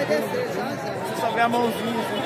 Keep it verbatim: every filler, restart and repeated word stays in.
vai descer já, já. Você só vê a mãozinha assim.